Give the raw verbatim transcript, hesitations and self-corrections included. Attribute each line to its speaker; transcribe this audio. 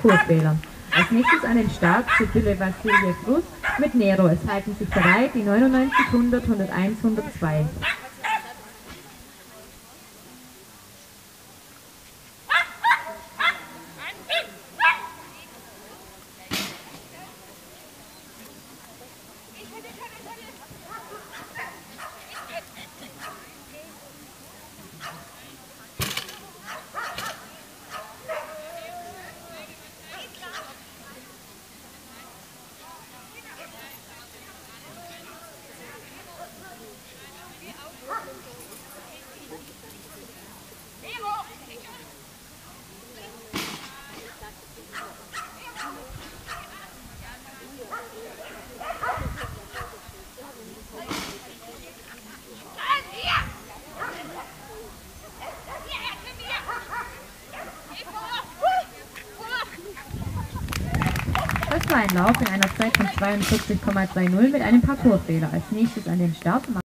Speaker 1: Parcoursfehler. Als nächstes an den Start Sibylle Vassiljev Rus mit Nero. Es halten sich bereit die neunundneunzig, hundert, hunderteins, hundertzwei. Das war ein Lauf in einer Zeit von zweiundvierzig Komma zwei null mit einem Parcoursfehler. Als nächstes an den Start